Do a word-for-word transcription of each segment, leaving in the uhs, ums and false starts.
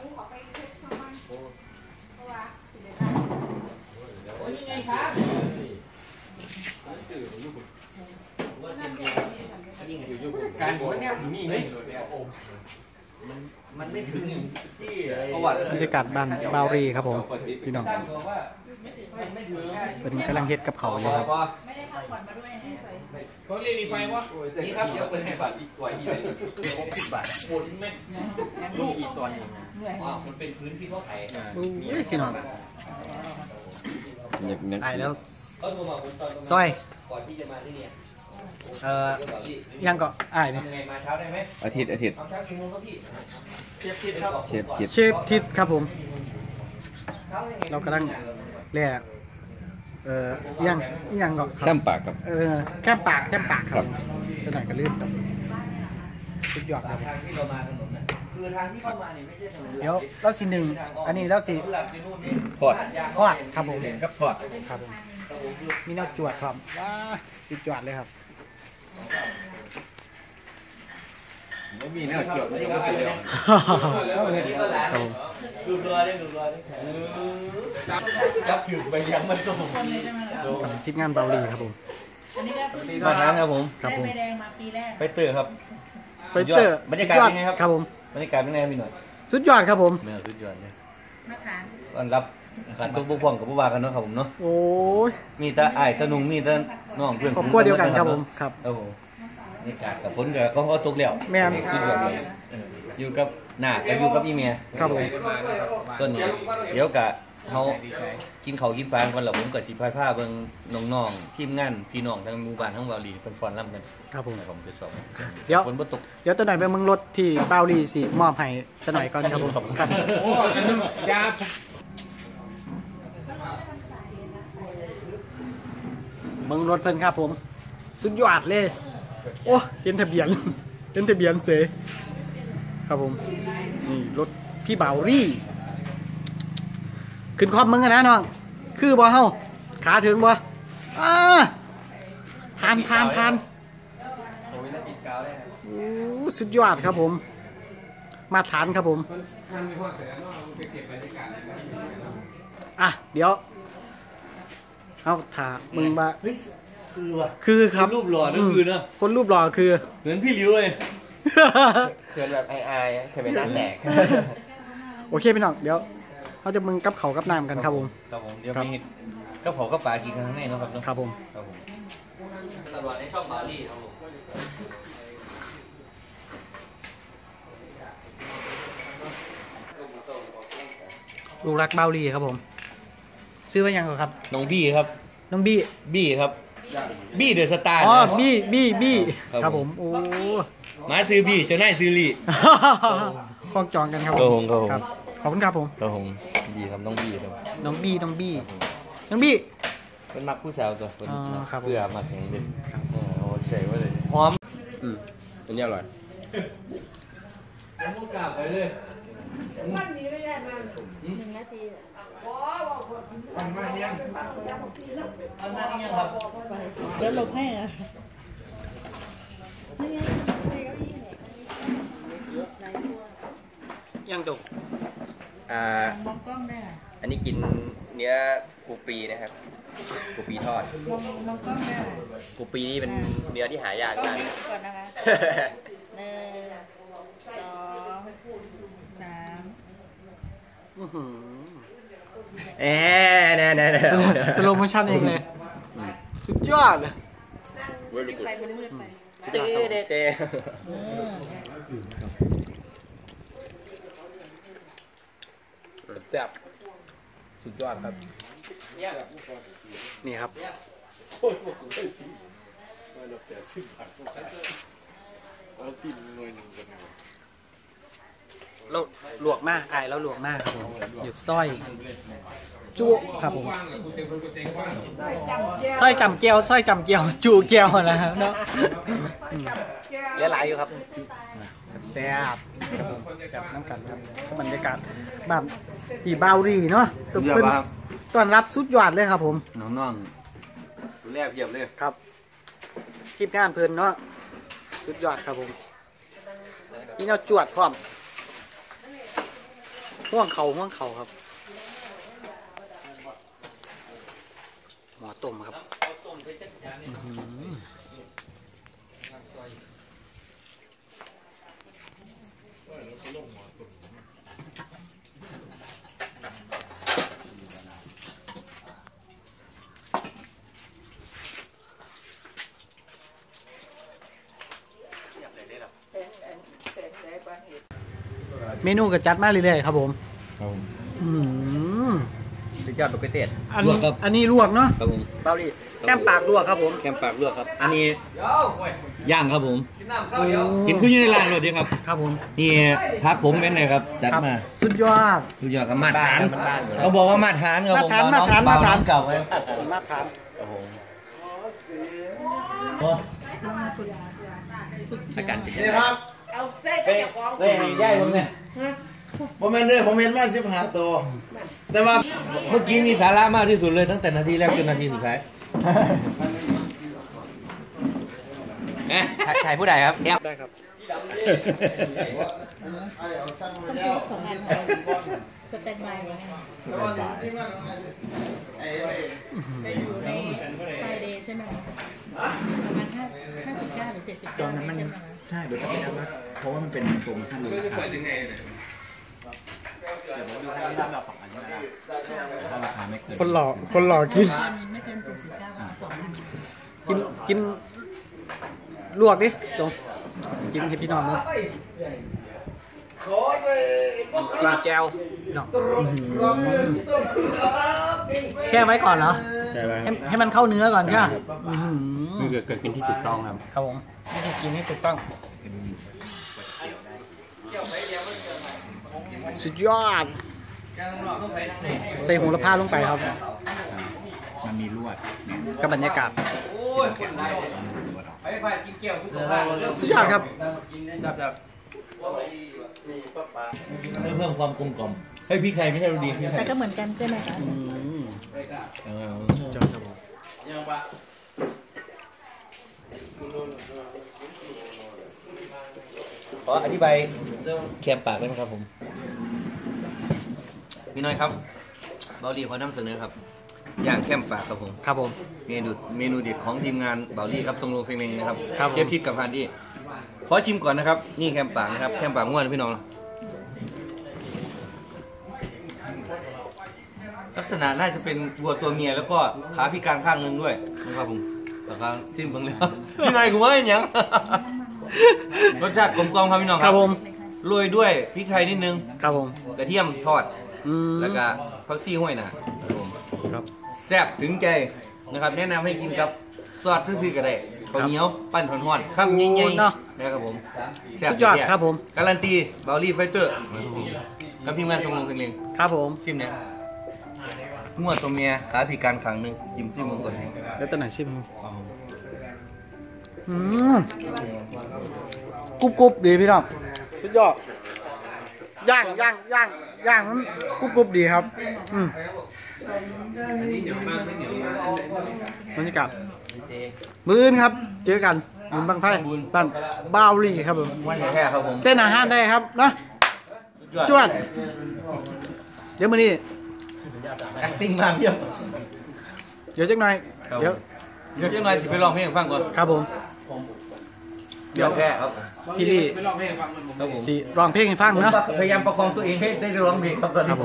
โอ้ยยังไงครับการบนเนี่ยมีไหมมันมันไม่ถึงที่บรรยากาศบ้านบาวรีครับผมพี่น้องเป็นกำลังเฮ็ดกับเขาอยู่ครับไม่ได้ทำก่อนมาด้วยเขาเรียกมีไฟวะนี่ครับเดี๋ยวเปิดให้บาทอีกกว่าอีกเลยหกสิบบาทบนไม่ลูกอีกตอนนึงว้าวมันเป็นพื้นที่เขาไถ่พี่น้องไอ้แล้วซอยก่อนที่จะมาที่นี่เอ่อยังก็อ้ายนี่มาเช้าได้ไหมอาทิตย์อาทิตย์เช้ากี่โมงครับพี่เชฟทิศครับเชฟทิศเชฟทิศครับผมเรากำลังแล่เอ่อยังยังก็แก้มปากครับเออแก้มปากแก้มปากครับจะไหนก็ลื่นครับสุดยอดครับทางที่เรามาถนนนะคือทางที่เข้ามาเนี่ยไม่ใช่ถนนเดี๋ยวเราสีหนึ่งอันนี้เราสีทอดทอดครับผมครับทอดครับผมมีแนวจวดครับว้าสุดยอดเลยครับไม่มีแนวจวดไม่ต้องเดียวดูเรือได้ดูเรือได้จับถือไปยังมันตรงทีมงานเบาลีครับผมมาทางครับผมครับผมใบแดงมาปีแรกไปเตอร์ครับไปเตอร์บรรยากาศเป็นไงครับครับผมบรรยากาศเป็นไงพี่หน่อยสุดยอดครับผมเมื่อสุดยอดเลยมาขานต้อนรับขันตุ๊กบุกพ่องกับผู้ว่ากันเนาะครับผมเนาะโอ้ยมีแต่ไอ้ตะนุงมีแต่น้องเพื่อนครอบครัวเดียวกันครับผมครับโอ้โหนี่กาดกับฝนกับเขาก็ตกแล้วแม่สุดยอดเลยอยู่กับหน้ากับอยู่กับอีเมียครับผมต้นนี้เดี๋ยวกะเขากินเขากินฟางกันแล้วผมกับสิพายผ้าเบิ่งน้องๆทีมงานพี่น้องทั้งหมู่บ้านทั้งวารีเป็นฟอนล่ำกันครับผมผมจะสอบเดี๋ยวฝนบ่ตกเดี๋ยวตัวไหนไปเมืองรถที่เบาลีสิมอบให้ตัวไหนก่อนครับผมครับโอ้อันนั้นยาเมืองรถเพิ่นครับผมสุดยอดเลยโอ้เห็นทะเบียนเห็นทะเบียนเสครับผมนี่รถพี่เบาลี่ขึ้นคอมมึงกันนะน้องคือบ่เฮาขาถึงบ่อ่าทานทานทานโอ้สุดยอดครับผมมาฐานครับผมอ่ะเดี๋ยวเอาถ่ามึงมาคือว่ะคือครับรูปหล่อนั่นคือเนาะคนรูปหล่อคือเหมือนพี่ลิ้วเลยเกินแบบไอไอเคยเป็นน้าแตกโอเคพี่น้องเดี๋ยวเขาจะมึงกับเขากับน้ำกันครับผมครับผมเดี๋ยวมีก็เผาก็ปลากินกันข้างในนะครับเนาะครับผมครับผมตลอดในช่องบาลีครับผมลูกรักเบาลีครับผมซื้อไว้ยังครับน้องบี้ครับน้องบี้บี้ครับบี้เดอะสตาร์อ๋อบี้บี้บี้ครับผมโอ้มาซื้อบี้เจ้านายซื้อลี่คล้องจองกันครับผมครับขอบคุณครับผมครับผมบี้ครับน้องบี้ครับน้องบี้น้องบี้น้องบี้เป็นมักผู้สาวตัวคนเพื่อมาแข่งเล่นโอ้ใช่ว่าเลยหอมอืมอันนี้อร่อยมุกกาไปเลยวันนี้ไม่ได้มาหนึ่งนาทีมันมายังมันมายังครับแล้วหลบให้อ่ะยังจบอ่าอันนี้กินเนื้อปูปีนะครับปูปีทอดปูปีนี่เป็นเนื้อที่หายากมากก่อนนะคะหนึ่งสองสามเอ๊ะเน่เน่เน่สโลโมชั่นเองเลยสุดยอดเลยไฟมันมืดไปเจ๊เจ๊เจ๊แซ่บสุดยอดครับนี่ครับเราลวกมากไอแล้วลวกมากครับผมหยุดสร้อยจุครับผมสร้อยจำเกียวสร้อยจำเกียวจูเกียวนะครับเนาะเลี้ยหลายอยู่ครับแซ่บแบบน้ำกันครับบรรยากาศแบบปีเบาดีเนาะตุกเป็นต้อนรับสุดยอดเลยครับผมน้องๆดูแลเพียบเลยครับทีมงานเพลินเนาะสุดยอดครับผมนี่เราจวดพร้อมห่วงเขาห่วงเขาครับหมอต้มครับเมนูก็จัดมาเรื่อยๆครับผมอืมสุดยอดลูกเตะอันอันนี้ลวกเนาะครับผมเบาดิแก้มปากลวกครับผมแคมปากลวกครับ อันนี้ย่างครับผมกินขึ้นอยู่ในร้านเลยดีครับครับผมนี่พักผมเป็นไงครับจัดมาสุดยอดทุกอย่างก็มาตรฐานเขาบอกว่ามาตรฐานครับผมมาตรฐานมาตรฐานเก่าไว้มาทานอาการเป็นนี่ครับเอาเส้นกับของเฮ้ยย่ายผมเนี่ยผมเห็นเลยผมเห็นมาสิบห้าตัวแต่ว่าเมื่อกี้มีสาระมากที่สุดเลยตั้งแต่นาทีแรกจนนาทีสุดท้ายถ่ายผู้ใดครับได้ครับสองอันสแตนบายไว้อยู่ในไฟเดย์ใช่ไหมคะประมาณห้าห้าสิบเก้าหรือเจ็ดสิบเก้าใช่ไหมคะใช่เดี๋ยวจะไปทำนะเพราะว่ามันเป็นโปรโมชั่นเลยครับราคาไม่เกินคนหล่อคนหล่อกินไม่เกินเจ็ดสิบเก้าสองอันกินกินลวกดิจงกินให้พี่น้องเนาะกินแจวเนาะแช่ไว้ก่อนเหรอใช่ไหมให้ให้มันเข้าเนื้อก่อนใช่ไหมอื้อหืนี่อคือการกินที่ถูกต้องครับครับผมไม่ได้กินให้ถูกต้องสุดยอดใส่โหระพาลงไปครับมันมีลวดกับบรรยากาศโอ้ยคนได้ไปไปกินเกี่ยวทุกคนสุดยอดครับเพิ่มความกลมกล่อมเฮ้ยพี่ไข่ไม่ใช่ดูดีพี่ไข่แต่ก็เหมือนกันใช่ไหมคะขออธิบายแคมปากได้ไหมครับผมพี่น้อยครับเบาลีขอนำเสนอครับย่างแคมปากครับผมครับผมเมนูเมนูเด็ดของทีมงานเบาลี่ครับทรงโรงเซงเลงนะครับครับผมเชฟทิศกับพานดี้ขอชิมก่อนนะครับนี่แคมปากนะครับแคมปากง่วนพี่น้องลักษณะน่าจะเป็นวัวตัวเมียแล้วก็ขาพิการข้างหนึงด้วยนะครับผมแล้วก็ชิมเบิ่งเลยพี่นายกูว่าอย่าง รสชาติกลมกล่อมครับพี่น้องครับผมโรยด้วยพริกไทยนิดนึงครับผมกระเทียมทอดอืมแล้วก็ผักซี่ห้วยนะครับผมครับแซ่บถึงใจนะครับแนะนำให้กินกับซอสซื่อๆก็ได้ข้าวเหนียวปั้นห่อนๆข้ามใหญ่ๆนะครับผมแซ่บสุดยอดครับผมการันตีเบลลี่ไฟเตอร์กับทีมงานชมรมเพลงเลงครับผมชิมเนี่ยงัวตัวเมียขาพิการขังหนึ่งจิ้มซิมมึงก่อนสิแล้วตัวไหนชิมอืมกรุบกรุบดีพี่น้องสุดยอดย่างย่างย่างย่างนั้นกรุบกรุบดีครับอืมบรรยากาศมื้อนี้ครับ เจอกันบุญบังไฟบ้านบาวลี่ครับผมวันแท้ครับผมเต้นอาหารได้ครับนะจวดเดี๋ยวมื้อนี้แอคติ้งมาเพียบเดี๋ยวจักหน่อยเดี๋ยวเดี๋ยวจังหน่อยสิไปร้องเพลงให้ฟังก่อนครับผมเดี๋ยวแค่ครับพี่ลี่ครับผมสิร้องเพลงให้ฟังผมเนาะพยายามประคองตัวเองให้ได้ร้องเพลงครับตอนครันี้บผม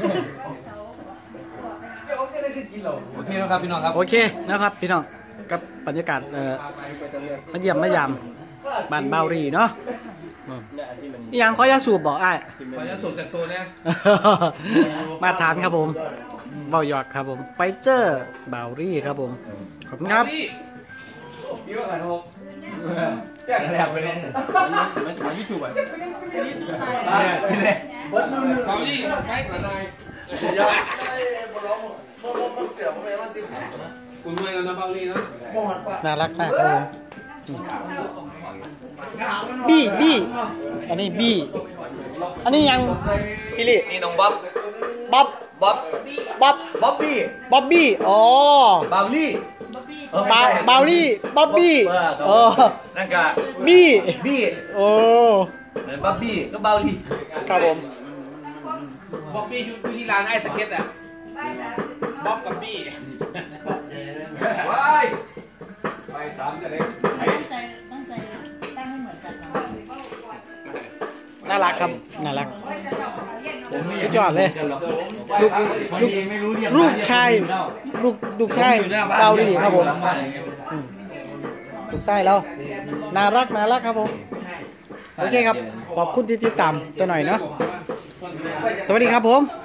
โอเคแล้วครับพี่น้องครับโอเคนะครับพี่น้องกับบรรยากาศเอ่อมาเยี่ยมมายามบ้านเบารีเนาะนี่ยังขอยาสูบบอกอ้ายขอจะสูบจากตัวเนี่ยมาทานครับผมเบาหยอดครับผมไฟเจอร์เบารีครับผมขอบคุณครับพี่ว่ากันโฮแจ้งแหลกไปเลยมันจะมายูทูบอ่ะพี่เล่เบาลี่ไปก่อนหน่อยคุณด้วยกันนะเบาลี่นะน่ารักมากครับผมบี้บี้อันนี้บี้อันนี้ยังพี่ลี่นี่น้องบ๊อบบ๊อบบ๊อบบ๊อบบ๊อบบี้บ๊อบบี้อ๋อบาวลี่บาบาวลี่บ๊อบบี้เออนั่นกะบี้บี้โอ้เหมือนบ๊อบบี้ก็บาวลี่ครับผมบ๊อบบี้อยู่ที่ร้านไอ้สเก็ตอ่ะบ๊อบกับบี้ว้ายไปสามจะเล็กตั้งใจตั้งใจตั้งให้เหมือนกันเนาะน่ารักครับน่ารักผมไม่สุดยอดเลยลูกลูกไม่รู้เรียกลูกชายลูกลูกชายเกาหลีครับผมหลังบ้านอย่างเงี้ยลูกชายเราน่ารักน่ารักครับผมโอเคครับขอบคุณที่ติดตามตัวหน่อยเนาะสวัสดีครับผม